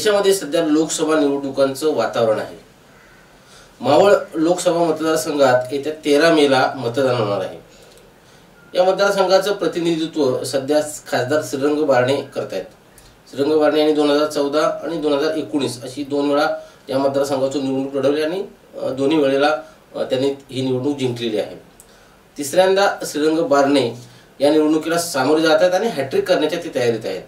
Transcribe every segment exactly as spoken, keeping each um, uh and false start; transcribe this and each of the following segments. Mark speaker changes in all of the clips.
Speaker 1: देशामध्ये सध्या लोकसभा निवडणुकांचं वातावरण आहे। मावळ लोकसभा मतदारसंघात येत्या तेरा मेला मतदान होणार आहे। या मतदारसंघाचं प्रतिनिधित्व सध्या खासदार श्रीरंग बारणे करतायत। श्रीरंग बारणे यांनी दोन हजार चौदा आणि दोन हजार एकोणीस अशी दोन वेळा या मतदारसंघातून निवडणूक लढवली आणि दोन्ही वेळेला त्यांनी ही निवडणूक जिंकलेली आहे। तिसऱ्यांदा श्रीरंग बारणे या निवडणुकीला सामोरे जात आहेत आणि हॅट्रिक करण्याच्या ते तयारीत आहेत।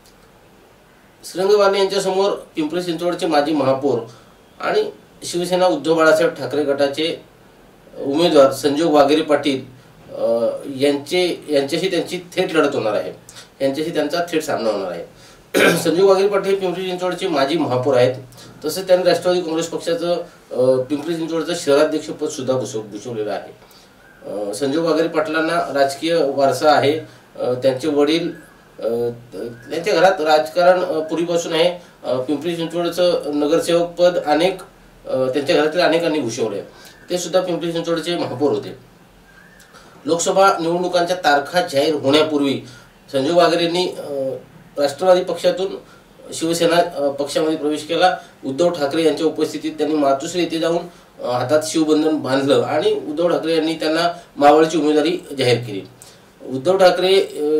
Speaker 1: श्रीरंग बारणे यांच्या समोर पिंपरी चिंचवडचे माजी महापौर आणि शिवसेना उद्धव बाळासाहेब ठाकरे गटाचे उमेदवार संजोग वाघेरे पाटील यांचे यांच्याशी त्यांची थेट लढत होणार आहे। यांच्याशी त्यांचा थेट सामना होणार आहे। संजोग वाघेरे पाटील पिंपरी चिंचवडचे माजी महापौर आहेत। तसेच त्यांनी राष्ट्रवादी काँग्रेस पक्षाचं पिंपरी चिंचवडचं शहराध्यक्ष पद सुद्धा भूषवलेलं आहे। संजोग वाघेरे पाटलांना राजकीय वारसा आहे। त्यांचे वडील त्यांच्या घरात राजकारण पूर्वीपासून आहे। पिंपरी चिंचवडचं नगरसेवक पद अनेक त्यांच्या घरातील अनेकांनी भूषवले। ते सुद्धा पिंपरी चिंचवडचे महापौर होते। लोकसभा निवडणुकांच्या तारखा जाहीर होण्यापूर्वी संजोग वाघेरेंनी राष्ट्रवादी पक्षातून शिवसेना पक्षामध्ये प्रवेश केला। उद्धव ठाकरे यांच्या उपस्थितीत त्यांनी मातोश्री येथे जाऊन हातात शिवबंधन बांधलं आणि उद्धव ठाकरे यांनी त्यांना मावळची उमेदवारी जाहीर केली। उद्धव ठाकरे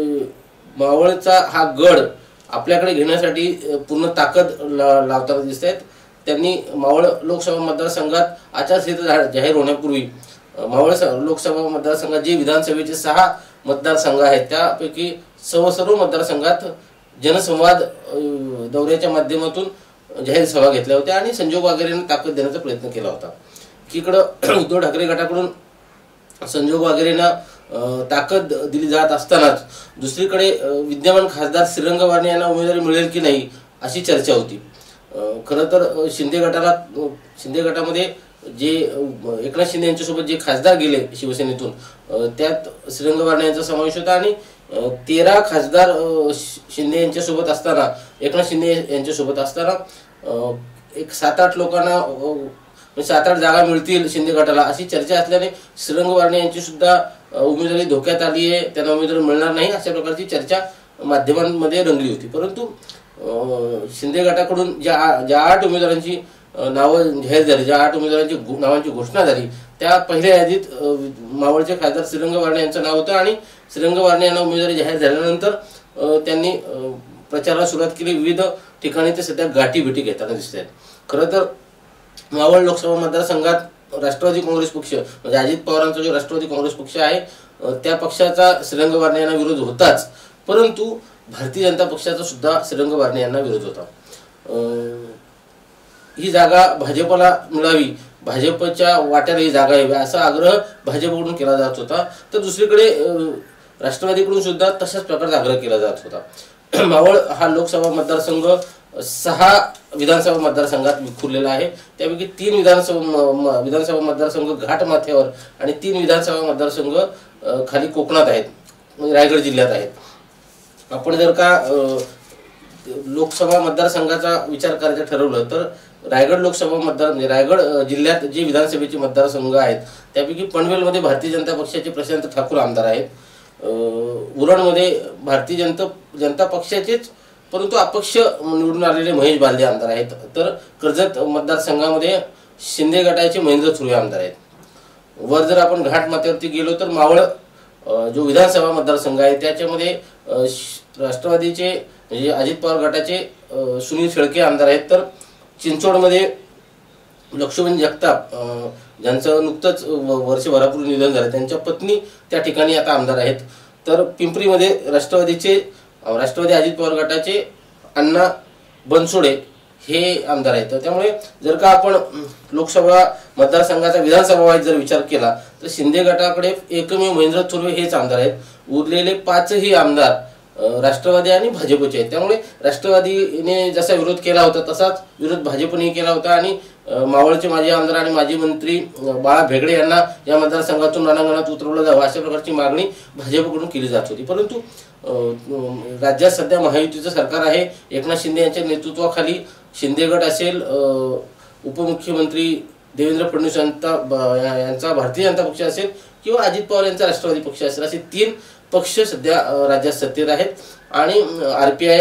Speaker 1: मावळचा हा गड आपल्याकडे घेण्यासाठी पूर्ण ताकद लावताना दिसत आहेत। त्यांनी मावळ लोकसभा मतदारसंघात आचारसंहिता जाहीर होण्यापूर्वी मावळ लोकसभा मतदारसंघात जे विधानसभेचे सहा मतदारसंघ आहेत त्यापैकी सर्व सर्व मतदारसंघात जनसंवाद दौऱ्याच्या माध्यमातून जाहीर सभा घेतल्या होत्या आणि संजोग वाघेरेंना ताकद देण्याचा प्रयत्न केला होता। एकीकडे उद्धव ठाकरे गटाकडून संजोग वाघेरेंना ताकद दिली जात असतानाच दुसरीकडे विद्यमान खासदार श्रीरंग बारणे यांना उमेदवारी मिळेल की नाही अशी चर्चा होती। खरं तर शिंदे गटाला शिंदे गटामध्ये जे एकनाथ शिंदे यांच्यासोबत जे खासदार गेले शिवसेनेतून त्यात श्रीरंग बारणे यांचा समावेश होता आणि तेरा खासदार शिंदे यांच्यासोबत असताना एकनाथ शिंदे यांच्यासोबत असताना एक सात आठ लोकांना सात आठ जागा मिळतील शिंदे गटाला अशी चर्चा असल्याने श्रीरंग बारणे यांची सुद्धा उमेदवारी धोक्यात आली आहे। त्यांना उमेदवारी मिळणार नाही अशा प्रकारची चर्चा माध्यमांमध्ये रंगली होती। परंतु शिंदे गटाकडून ज्या ज्या आठ उमेदवारांची नावं जाहीर झाली, ज्या आठ उमेदवारांची नावांची घोषणा झाली त्या पहिल्या यादीत मावळचे खासदार श्रीरंग बारणे यांचं नाव होतं आणि श्रीरंग बारणे यांना उमेदवारी जाहीर झाल्यानंतर त्यांनी प्रचाराला सुरुवात केली। विविध ठिकाणी ते सध्या गाठी भेटी घेताना दिसत आहेत। खरं तर मावळ लोकसभा मतदारसंघात राष्ट्रवादी काँग्रेस पक्ष म्हणजे अजित पवारांचा जो राष्ट्रवादी काँग्रेस पक्ष आहे त्या पक्षाचा श्रीरंग बारणे यांना विरोध होताच, परंतु भारतीय जनता पक्षाचा सुद्धा श्रीरंग बारणे यांना विरोध होता। ही जागा भाजपला मिळावी, भाजपच्या वाट्याला ही जागा यावी असा आग्रह भाजपकडून केला जात होता, तर दुसरीकडे राष्ट्रवादीकडून सुद्धा तशाच प्रकारचा आग्रह केला जात होता। मावळ हा लोकसभा मतदारसंघ सहा विधानसभा मतदारसंघात विखुरलेला आहे। त्यापैकी तीन विधानसभा विधानसभा मतदारसंघ घाट माथ्यावर आणि तीन विधानसभा मतदारसंघ खाली कोकणात आहेत, म्हणजे रायगड जिल्ह्यात आहेत। आपण जर का लोकसभा मतदारसंघाचा विचार करायचं ठरवलं तर रायगड लोकसभा मतदार म्हणजे रायगड जिल्ह्यात जे विधानसभेचे मतदारसंघ आहेत त्यापैकी पनवेलमध्ये भारतीय जनता पक्षाचे प्रशांत ठाकूर आमदार आहेत। उरणमध्ये भारतीय जनता जनता पक्षाचेच परंतु अपक्ष निवडून आलेले महेश बालदे आमदार आहेत। तर कर्जत मतदारसंघामध्ये शिंदे गटाचे महेंद्र थुर्वे आमदार आहेत। वर जर आपण घाट माथ्यावरती गेलो तर मावळ जो विधानसभा मतदारसंघ आहे त्याच्यामध्ये राष्ट्रवादीचे म्हणजे अजित पवार गटाचे सुनील शेळके आमदार आहेत। तर चिंचवडमध्ये लक्ष्मण जगताप ज्यांचं नुकतंच वर्षभरापूर्वी निधन झालं त्यांच्या पत्नी त्या ठिकाणी आता आमदार आहेत। तर पिंपरीमध्ये राष्ट्रवादीचे राष्ट्रवादी अजित पवार गटाचे अण्णा बनसोडे हे आमदार आहेत। त्यामुळे जर का आपण लोकसभा मतदारसंघाचा विधानसभा वाईज जर विचार केला तर शिंदे गटाकडे एकमेव महेंद्र थुर्वे हेच आमदार आहेत। उरलेले पाचही आमदार राष्ट्रवादी आणि भाजपचे आहेत। त्यामुळे राष्ट्रवादीने जसा विरोध केला होता तसाच विरोध भाजपने केला होता आणि मावळचे माजी आमदार आणि माजी मंत्री बाळा भेगडे यांना या मतदारसंघातून रणांगणात उतरवलं जावं अशा प्रकारची मागणी भाजपकडून केली जात होती। परंतु राज्यात सध्या महायुतीचं सरकार आहे। एकनाथ शिंदे यांच्या नेतृत्वाखाली शिंदे गट असेल, उपमुख्यमंत्री देवेंद्र फडणवीस यांचा यांचा भारतीय जनता पक्ष असेल किंवा अजित पवार यांचा राष्ट्रवादी पक्ष असेल असे तीन पक्ष सध्या राज्यात सत्तेत आहेत आणि आरपीआय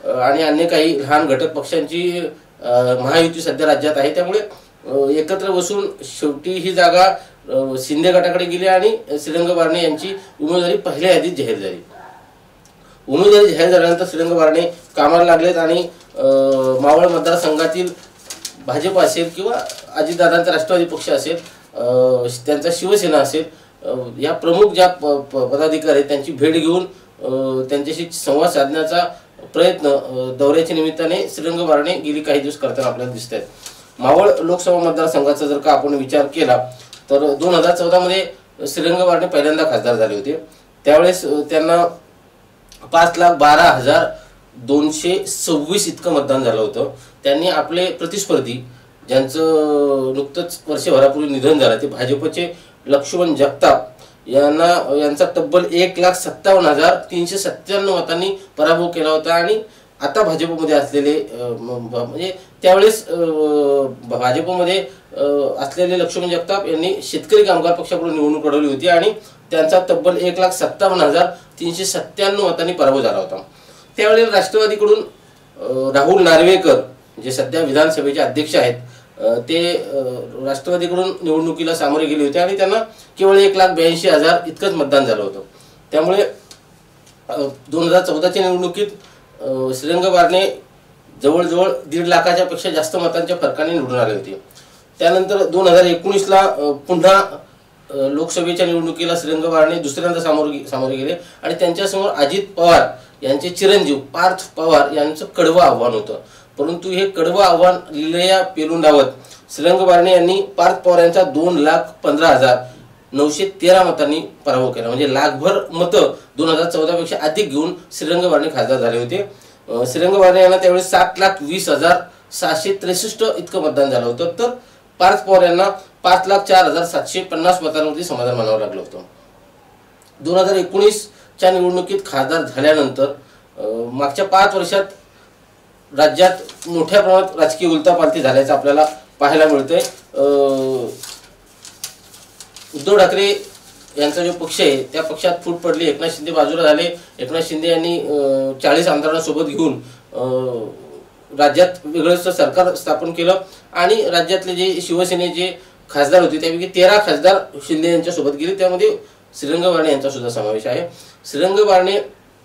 Speaker 1: आणि अन्य काही लहान घटक पक्षांची महायुती सध्या राज्यात आहे। त्यामुळे एकत्र बसून शेवटी ही जागा शिंदे गटाकडे गेली आणि श्रीरंग बारणे यांची उमेदवारी पहिल्या यादीत जाहीर झाली। उमेदवारी जाहीर झाल्यानंतर श्रीरंग बारणे कामाला लागलेत आणि मावळ मतदारसंघातील भाजप असेल किंवा अजितदादांचा राष्ट्रवादी पक्ष असेल, त्यांचा शिवसेना असेल, या प्रमुख ज्या पदाधिकारी आहेत त्यांची भेट घेऊन त्यांच्याशी संवाद साधण्याचा प्रयत्न दौऱ्याच्या निमित्ताने श्रीरंग बारणे गेली काही दिवस करताना आपल्याला दिसत आहेत। मावळ लोकसभा मतदारसंघाचा जर का आपण विचार केला तर दोन हजार चौदा मध्ये श्रीरंग बारणे पहिल्यांदा खासदार झाले होते। त्यावेळेस त्यांना पाच लाख बारा हजार दोनशे सव्वीस इतकं मतदान झालं होतं। त्यांनी आपले प्रतिस्पर्धी ज्यांचं नुकतंच वर्षभरापूर्वी निधन झालं ते भाजपचे लक्ष्मण जगताप यांना यांचा तब्बल एक लाख सत्तावन्न हजार तीनशे सत्त्याण्णव मतांनी पराभव केला होता। आणि आता भाजपमध्ये असलेले म्हणजे त्यावेळेस भाजपमध्ये असलेले लक्ष्मण जगताप यांनी शेतकरी कामगार पक्षाकडून निवडणूक लढवली होती आणि त्यांचा तब्बल एक लाख सत्तावन्न हजार तीनशे सत्त्याण्णव मतांनी पराभव झाला होता। त्यावेळी राष्ट्रवादीकडून राहुल नार्वेकर जे सध्या विधानसभेचे अध्यक्ष आहेत ते राष्ट्रवादीकडून निवडणुकीला सामोरे गेले होते आणि त्यांना केवळ एक लाख ब्याऐंशी हजार इतकंच मतदान झालं होतं। त्यामुळे दोन हजार चौदाच्या निवडणुकीत श्रीरंग बारणे जवळजवळ दीड लाखाच्या पेक्षा जास्त मतांच्या फरकाने निवडून आले होते। त्यानंतर दोन हजार एकोणीसला पुन्हा लोकसभेच्या निवडणुकीला श्रीरंग बारणे दुसऱ्यांदा सामोरे सामोरे गेले आणि त्यांच्यासमोर अजित पवार यांचे चिरंजीव पार्थ पवार यांचं कडवं आव्हान होतं। परंतु हे कडवं आव्हान लिलया पेलून लावत श्रीरंग बारणे यांनी पार्थ पवार यांचा दोन लाख पंधरा हजार नऊशे तेरा मतांनी पराभव केला। म्हणजे लाखभर मतं दोन हजार चौदा पेक्षा अधिक घेऊन श्रीरंग बारणे खासदार झाले होते। श्रीरंग बारणे यांना त्यावेळी सात लाख वीस हजार सहाशे त्रेसष्ट इतकं मतदान झालं होतं, तर पार्थ पवार यांना पाच लाख चार हजार सातशे पन्नास मतांवरती समाधान मानावं लागलं होतं। दोन हजार एकोणीसच्या निवडणुकीत खासदार झाल्यानंतर मागच्या पाच वर्षात राज्यात मोठ्या प्रमाणात राजकीय उलथापालथी झाल्याचं आपल्याला पाहायला मिळतंय। उद्धव ठाकरे यांचा जो पक्ष आहे त्या पक्षात फूट पडली, एकनाथ शिंदे बाजूला झाले। एकनाथ शिंदे यांनी चाळीस आमदारांना सोबत घेऊन राज्यात वेगळंच सरकार स्थापन केलं आणि राज्यातले जे शिवसेनेचे खासदार होते त्यापैकी तेरा खासदार शिंदे यांच्या सोबत गेले, त्यामध्ये श्रीरंग बारणे यांचा सुद्धा समावेश आहे। श्रीरंग बारणे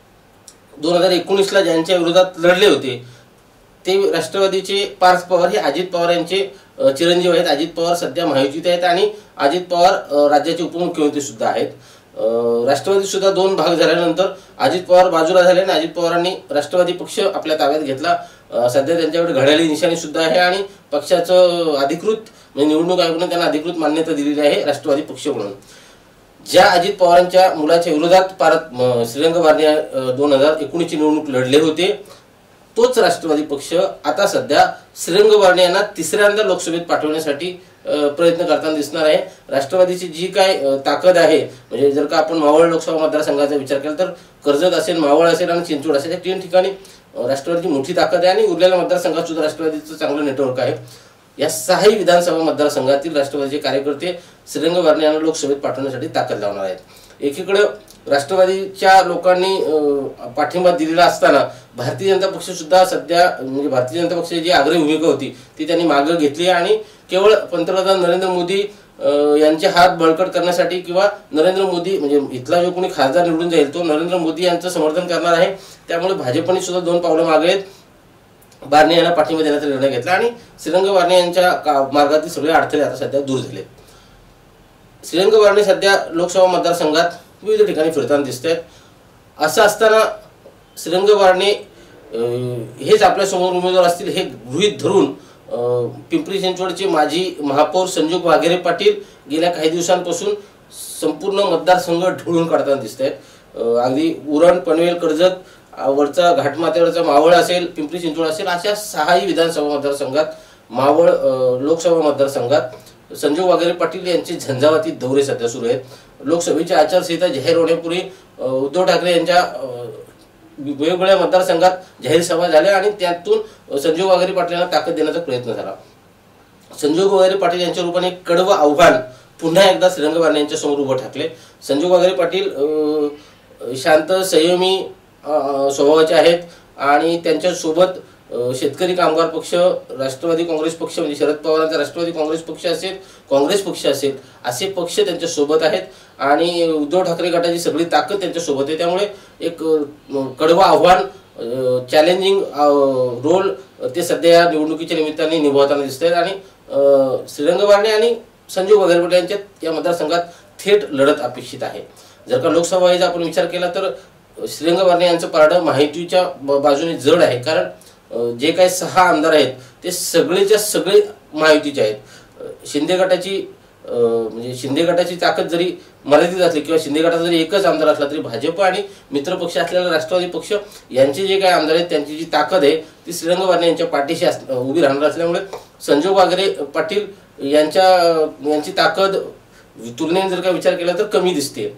Speaker 1: दोन हजार एकोणीसला ज्यांच्या विरोधात लढले होते ते राष्ट्रवादीचे पार्थ पवार हे अजित पवार यांचे चिरंजीव आहेत। अजित पवार सध्या महायुतीत आहेत आणि अजित पवार राज्याचे उपमुख्यमंत्री सुद्धा आहेत। राष्ट्रवादी सुद्धा दोन भाग झाल्यानंतर अजित पवार बाजूला झाले आणि अजित पवारांनी राष्ट्रवादी पक्ष आपल्या ताब्यात घेतला। सध्या त्यांच्याकडे घड्याळी निशाणी सुद्धा आहे आणि पक्षाचं अधिकृत म्हणजे निवडणूक आयोगाने त्यांना अधिकृत मान्यता दिलेली आहे राष्ट्रवादी पक्ष म्हणून। ज्या अजित पवारांच्या मुलाच्या विरोधात पार्थ श्रीरंग बारणे दोन हजार एकोणीसची निवडणूक लढले होते तोच राष्ट्रवादी पक्ष आता सध्या श्रीरंग बारणे यांना तिसऱ्यांदा लोकसभेत पाठवण्यासाठी प्रयत्न करताना दिसणार आहे। राष्ट्रवादीची जी काय ताकद आहे म्हणजे जर का आपण मावळ लोकसभा मतदारसंघाचा विचार केला तर कर्जत असेल, मावळ असेल आणि चिंचवड असेल या तीन ठिकाणी राष्ट्रवादीची मोठी ताकद आहे आणि उरलेल्या मतदारसंघात सुद्धा राष्ट्रवादीचं चांगलं नेटवर्क आहे। या सहाही विधानसभा मतदारसंघातील राष्ट्रवादीचे कार्यकर्ते श्रीरंग बारणे यांना लोकसभेत पाठवण्यासाठी ताकद लावणार आहेत। एकीकडे राष्ट्रवादीच्या लोकांनी पाठिंबा दिलेला असताना भारतीय जनता पक्ष सुद्धा सध्या म्हणजे भारतीय जनता पक्षाची जी आग्रही भूमिका होती ती त्यांनी मागे घेतली आणि केवळ पंतप्रधान नरेंद्र मोदी यांचे हात बळकट करण्यासाठी किंवा नरेंद्र मोदी म्हणजे इथला जो कोणी खासदार निवडून जाईल तो नरेंद्र मोदी यांचं समर्थन करणार आहे। त्यामुळे भाजपने सुद्धा दोन पावलं मागे बारणे यांना पाठिंबा देण्याचा निर्णय घेतला आणि श्रीरंग बारणे यांच्या मार्गातील सगळे अडथळे आता सध्या दूर झाले। श्रीरंग बारणे सध्या लोकसभा मतदारसंघात विविध ठिकाणी फिरताना दिसत आहेत। असं असताना श्रीरंग बारणे हेच आपल्या समोर उमेदवार असतील हे गृहीत धरून पिंपरी चिंचवडचे माजी महापौर संजोग वाघेरे पाटील गेल्या काही दिवसांपासून संपूर्ण मतदारसंघ ढवळून काढताना दिसत आहेत। अगदी उरण, पनवेल, कर्जत वरचा घाटमाथ्यावरचा मावळ असेल, पिंपरी चिंचवड असेल अशा सहाही विधानसभा मतदारसंघात मावळ लोकसभा मतदारसंघात संजोग वाघेरे पाटील यांचे झंझावाती दौरे सध्या सुरू आहेत। लोकसभेची आचारसंहिता जाहीर होण्यापूर्वी उद्धव ठाकरे यांच्या वेगवेगळ्या मतदारसंघात जाहीर सभा झाल्या आणि त्यातून संजोग वाघेरे पाटील यांना ताकद देण्याचा प्रयत्न झाला। संजोग वाघेरे पाटील यांच्या रूपाने कडवं आव्हान पुन्हा एकदा श्रीरंग बारणे यांच्या समोर उभं ठाकले। संजोग वाघेरे पाटील शांत संयमी स्वभावाचे आहेत आणि त्यांच्यासोबत शेतकरी कामगार पक्ष, राष्ट्रवादी काँग्रेस पक्ष म्हणजे शरद पवारांचा राष्ट्रवादी काँग्रेस पक्ष असेल, काँग्रेस पक्ष असेल, असे पक्ष त्यांच्यासोबत आहेत आणि उद्धव ठाकरे गटाची सगळी ताकद त्यांच्यासोबत आहे। त्यामुळे एक कडवं आव्हान, चॅलेंजिंग रोल ते सध्या या निवडणुकीच्या निमित्ताने निभावताना दिसत आहेत आणि श्रीरंग बारणे आणि संजय वगैरे पाटील यांच्यात या मतदारसंघात थेट लढत अपेक्षित आहे। जर का लोकसभेचा आपण विचार केला तर श्रीरंग बारणे यांचं पारडं महायुतीच्या बाजूने जड आहे, कारण जे काही सहा आमदार आहेत ते सगळेच्या सगळे महायुतीचे आहेत। शिंदे गटाची म्हणजे शिंदे गटाची ताकद जरी मर्यादित असली किंवा शिंदे गटाचा जरी एकच आमदार असला तरी भाजप आणि मित्रपक्ष असलेला राष्ट्रवादी पक्ष यांचे जे काही आमदार आहेत त्यांची जी ताकद आहे ती श्रीरंग बारणे यांच्या पाठीशी उभी राहणार असल्यामुळे संजय वगैरे पाटील यांच्या यांची ताकद तुलनेने जर का विचार केला तर कमी दिसते।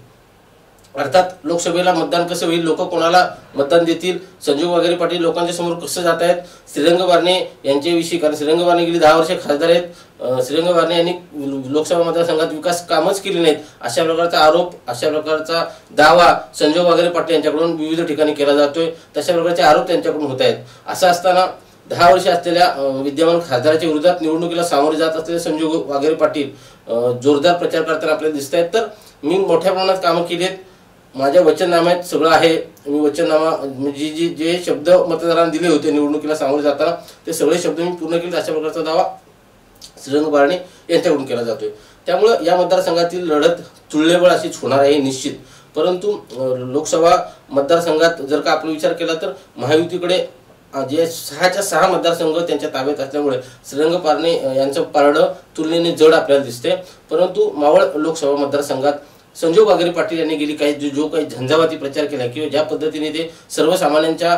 Speaker 1: अर्थात लोकसभेला मतदान कसं होईल, लोक कोणाला मतदान देतील, संजय वगैरे पाटील लोकांच्या समोर कसं जात आहेत, श्रीरंग बारणे यांच्याविषयी, कारण श्रीरंग बारणे गेली दहा वर्षे खासदार आहेत, श्रीरंग बारणे यांनी लोकसभा मतदारसंघात विकास कामच केली नाहीत अशा प्रकारचा आरोप, अशा प्रकारचा दावा संजय वगैरे पाटील यांच्याकडून विविध ठिकाणी केला जातोय, तशा प्रकारचे आरोप त्यांच्याकडून होत आहेत। असं असताना दहा वर्षे असलेल्या विद्यमान खासदाराच्या विरोधात निवडणुकीला सामोरे जात असलेले संजय वगैरे पाटील जोरदार प्रचार करताना आपल्याला दिसत आहेत। तर मी मोठ्या प्रमाणात कामं केली आहेत, माझ्या वचननाम्यात सगळं आहे, मी वचननामा जी जी जे शब्द मतदारांना दिले होते निवडणुकीला सामोरे जाताना ते सगळे शब्द मी पूर्ण केले, अशा प्रकारचा दावा श्रीरंग बारणे यांच्याकडून केला जातोय। त्यामुळे या मतदारसंघातील लढत तुल्यबळ अशीच होणार आहे निश्चित। परंतु लोकसभा मतदारसंघात जर का आपण विचार केला तर महायुतीकडे जे सहाच्या सहा मतदारसंघ त्यांच्या ताब्यात असल्यामुळे श्रीरंग बारणे यांचं पारडं तुलनेने जड आपल्याला दिसते। परंतु मावळ लोकसभा मतदारसंघात संजय वगैरे पाटील यांनी गेली काही जो, जो काही झंझावाती प्रचार केला किंवा ज्या पद्धतीने ते सर्वसामान्यांच्या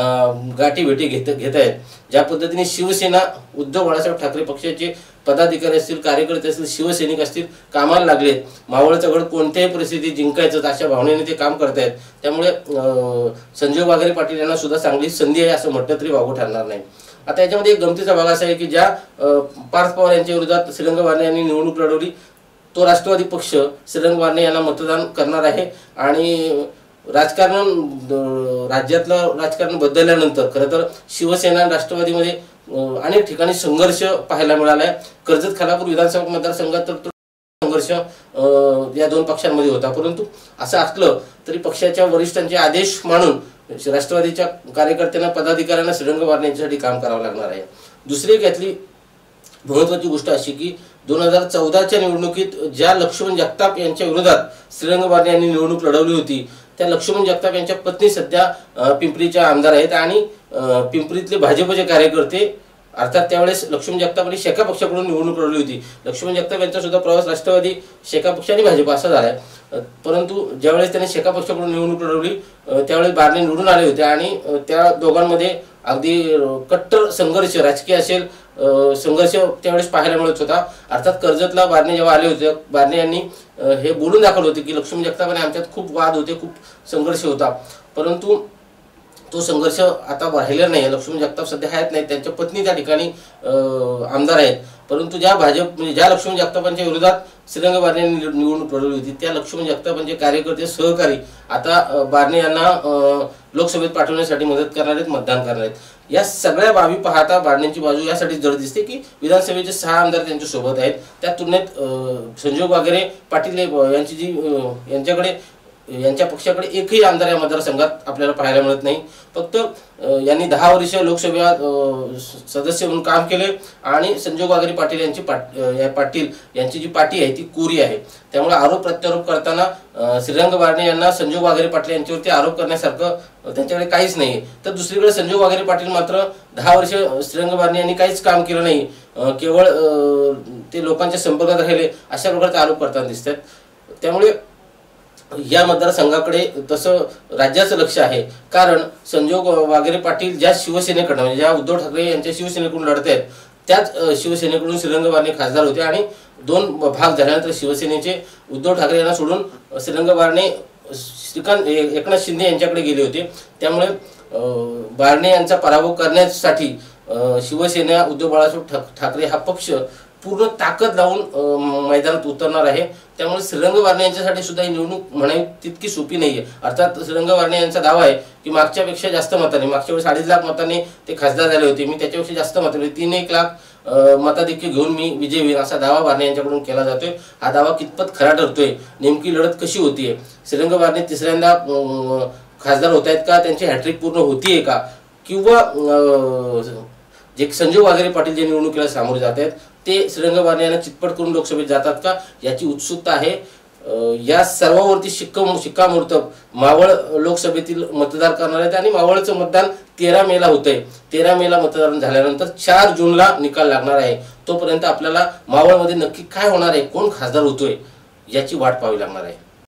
Speaker 1: गाठी भेटी घेत घेत आहेत, ज्या पद्धतीने शिवसेना उद्धव बाळासाहेब ठाकरे पक्षाचे पदाधिकारी असतील, कार्यकर्ते असतील, शिवसैनिक असतील कामाला लागलेत, मावळचा गड कोणत्याही परिस्थितीत जिंकायचं अशा भावनेने ते काम करतायत। त्यामुळे संजय वगैरे पाटील यांना सुद्धा चांगली संधी आहे असं म्हटलं तरी वावगं ठरणार नाही। आता याच्यामध्ये एक गमतीचा भाग असा आहे की ज्या पार्थ पवार यांच्या विरोधात श्रीरंग बारणे यांनी निवडणूक लढवली तो राष्ट्रवादी पक्ष श्रीरंग बारणे यांना मतदान करणार आहे आणि राजकारण राज्यातलं राजकारण बदलल्यानंतर खरं तर शिवसेना राष्ट्रवादीमध्ये अनेक ठिकाणी संघर्ष पाहायला मिळाला आहे। कर्जत खालापूर विधानसभा मतदारसंघात तर संघर्ष या दोन पक्षांमध्ये होता, परंतु असं असलं तरी पक्षाच्या वरिष्ठांचे आदेश मानून राष्ट्रवादीच्या कार्यकर्त्यांना पदाधिकाऱ्यांना श्रीरंग बारणे यांच्यासाठी काम करावं लागणार आहे। दुसरी एक यातली महत्त्वाची गोष्ट अशी की दोन हजार चौदाच्या निवडणुकीत ज्या लक्ष्मण जगताप यांच्या विरोधात श्रीरंग बारणे यांनी निवडणूक लढवली होती त्या लक्ष्मण जगताप यांच्या पत्नी सध्या पिंपरीच्या आमदार आहेत आणि पिंपरीतले भाजपचे कार्यकर्ते अर्थात त्यावेळेस लक्ष्मण जगताप आणि शेका पक्षाकडून निवडणूक लढवली होती। लक्ष्मण जगताप यांचा सुद्धा प्रवास राष्ट्रवादी, शेका पक्ष आणि भाजप असा झाला आहे, परंतु ज्यावेळेस त्यांनी शेका पक्षाकडून निवडणूक लढवली त्यावेळेस बारणे निवडून आले होते आणि त्या दोघांमध्ये अगदी कट्टर संघर्ष, राजकीय असेल संघर्ष त्यावेळेस पाहायला मिळत होता। अर्थात कर्जतला बारणे जेव्हा आले होते बारणे यांनी हे बोलून दाखवलं होते की लक्ष्मण जगताप आणि आमच्यात खूप वाद होते, खूप संघर्ष होता, परंतु तो संघर्ष आता राहिलेला नाही। लक्ष्मण जगताप सध्या आहेत नाही, त्यांच्या पत्नी त्या ठिकाणी आमदार आहेत, परंतु ज्या भाजप म्हणजे ज्या लक्ष्मण जगतापांच्या विरोधात श्रीरंग बारणे यांनी निवडणूक लढवली होती त्या लक्ष्मण जगतापांचे कार्यकर्ते, सहकारी आता बारणे यांना लोकसभेत पाठवण्यासाठी मदत करणार आहेत, मतदान करणार आहेत। या सगळ्या बाबी पाहता बारण्यांची बाजू यासाठी जड दिसते की विधानसभेचे सहा आमदार त्यांच्या सोबत आहेत, त्या तुलनेत संजय वगैरे पाटील यांची जी यांच्याकडे यांच्या पक्षाकडे एकही आमदार या मतदारसंघात आपल्याला पाहायला मिळत नाही। फक्त यांनी दहा वर्ष लोकसभेत सदस्य म्हणून काम केले आणि संजय वगैरे पाटील यांची पाटील यांची जी पार्टी आहे ती कोरी आहे। त्यामुळे आरोप प्रत्यारोप करताना श्रीरंग बारणे यांना संजय वगैरे पाटील यांच्यावरती आरोप करण्यासारखं त्यांच्याकडे काहीच नाही। तर दुसरीकडे संजय वगैरे पाटील मात्र दहा वर्ष श्रीरंग बारणे यांनी काहीच काम केलं नाही, केवळ ते लोकांच्या संपर्कात राहिले अशा प्रकारचे आरोप करताना दिसतात। त्यामुळे या मतदारसंघाकडे तसं राज्याचं लक्ष आहे, कारण संजय वगैरे पाटील ज्या शिवसेनेकडून म्हणजे ज्या उद्धव ठाकरे यांच्या शिवसेनेकडून लढत आहेत त्याच शिवसेनेकडून श्रीरंग बारणे खासदार होते आणि दोन भाग झाल्यानंतर शिवसेनेचे उद्धव ठाकरे यांना सोडून श्रीरंग बारणे श्रीकांत एकनाथ शिंदे यांच्याकडे गेले होते। त्यामुळे बारणे यांचा पराभव करण्यासाठी शिवसेना, उद्धव बाळासाहेब ठाकरे हा पक्ष पूर्ण ताकद लावून मैदानात उतरणार आहे। त्यामुळे श्रीरंग वारणे यांच्यासाठी सुद्धा ही निवडणूक म्हणावी तितकी सोपी नाहीये। अर्थात श्रीरंग वारणे यांचा दावा आहे की मागच्यापेक्षा जास्त मतांनी, मागच्या वेळेस अडीच लाख मतांनी ते खासदार झाले होते, मी त्याच्यापेक्षा जास्त मतांनी तीन एक लाख मताधिक्य घेऊन मी विजयी होईल असा दावा वारणे यांच्याकडून केला जातोय। हा दावा कितपत खरा ठरतोय, नेमकी लढत कशी होतीये, श्रीरंग वारणे तिसऱ्यांदा खासदार होत आहेत का, त्यांची हॅट्रिक पूर्ण होतीये का, किंवा जे संजय वाघेरे पाटील जे निवडणुकीला सामोरे जात आहेत ते श्रीरंग वारणे यांना चितपट करून लोकसभेत जातात का याची उत्सुकता आहे। या सर्वांवरती शिक्का शिक्कामोर्तब मावळ लोकसभेतील मतदार करणार आहेत आणि मावळचं मतदान तेरा मेला होतंय। तेरा मेला मतदान झाल्यानंतर चार जूनला निकाल लागणार आहे। तोपर्यंत आपल्याला मावळमध्ये नक्की काय होणार आहे, कोण खासदार होतोय याची वाट पाहावी लागणार आहे।